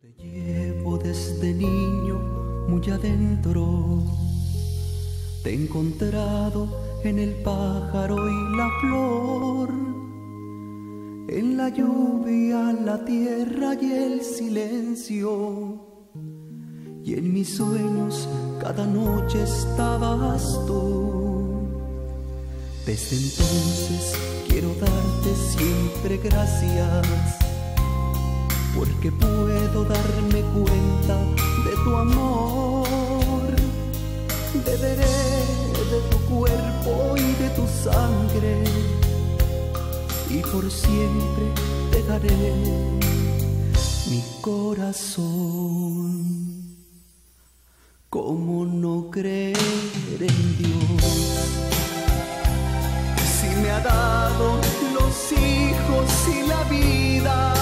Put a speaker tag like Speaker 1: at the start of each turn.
Speaker 1: Te llevo desde niño muy adentro, te he encontrado en el pájaro y la flor, en la lluvia, la tierra y el silencio, y en mis sueños cada noche estabas tú. Desde entonces quiero darte siempre gracias, porque puedo darme cuenta de tu amor. Beberé de tu cuerpo y de tu sangre, y por siempre te daré mi corazón. ¿Cómo no creer en Dios, si me ha dado los hijos y la vida?